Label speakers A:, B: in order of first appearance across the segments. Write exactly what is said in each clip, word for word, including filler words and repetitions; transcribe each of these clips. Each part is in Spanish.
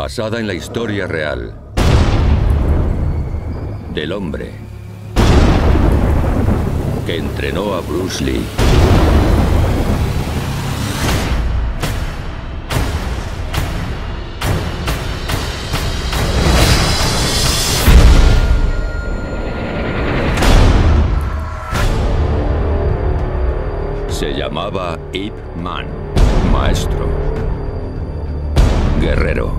A: Basada en la historia real del hombre que entrenó a Bruce Lee. Se llamaba Ip Man, maestro, guerrero,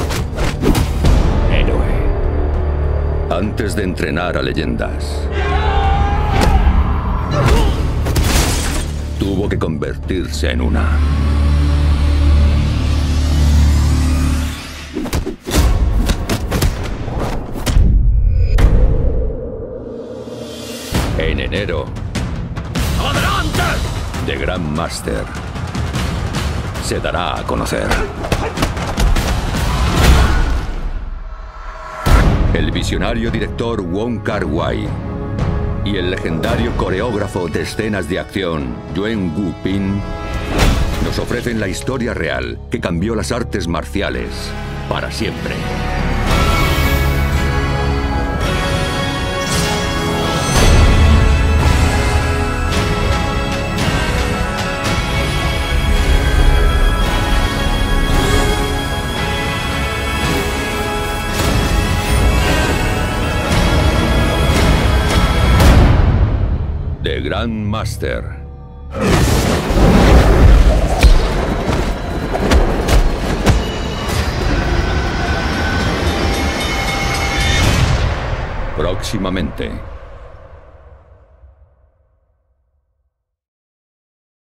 A: héroe. Antes de entrenar a leyendas, tuvo que convertirse en una. En enero, ¡adelante!, The Grandmaster se dará a conocer. El visionario director Wong Kar-wai y el legendario coreógrafo de escenas de acción Yuen Woo-pin nos ofrecen la historia real que cambió las artes marciales para siempre. The Grandmaster. Próximamente.